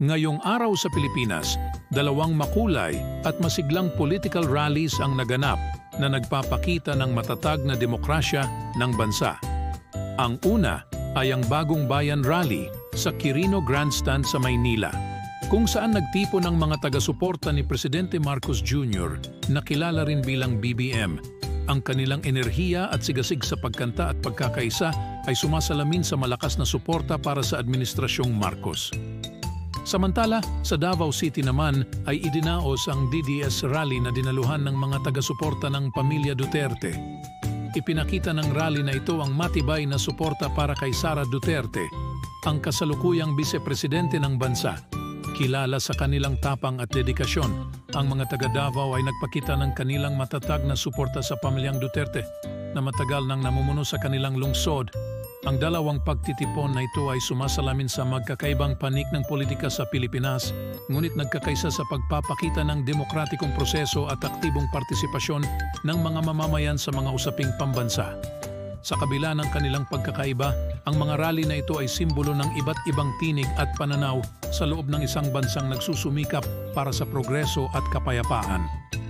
Ngayong araw sa Pilipinas, dalawang makulay at masiglang political rallies ang naganap na nagpapakita ng matatag na demokrasya ng bansa. Ang una ay ang Bagong Bayan Rally sa Quirino Grandstand sa Maynila, kung saan nagtipon ng mga taga-suporta ni Presidente Marcos Jr. na kilala rin bilang BBM. Ang kanilang enerhiya at sigasig sa pagkanta at pagkakaisa ay sumasalamin sa malakas na suporta para sa Administrasyong Marcos. Samantala, sa Davao City naman ay idinaos ang DDS rally na dinaluhan ng mga taga-suporta ng pamilya Duterte. Ipinakita ng rally na ito ang matibay na suporta para kay Sara Duterte, ang kasalukuyang vice-presidente ng bansa. Kilala sa kanilang tapang at dedikasyon, ang mga taga Davao ay nagpakita ng kanilang matatag na suporta sa pamilyang Duterte na matagal nang namumuno sa kanilang lungsod. Ang dalawang pagtitipon na ito ay sumasalamin sa magkakaibang panig ng politika sa Pilipinas, ngunit nagkakaisa sa pagpapakita ng demokratikong proseso at aktibong partisipasyon ng mga mamamayan sa mga usaping pambansa. Sa kabila ng kanilang pagkakaiba, ang mga rally na ito ay simbolo ng iba't ibang tinig at pananaw sa loob ng isang bansang nagsusumikap para sa progreso at kapayapaan.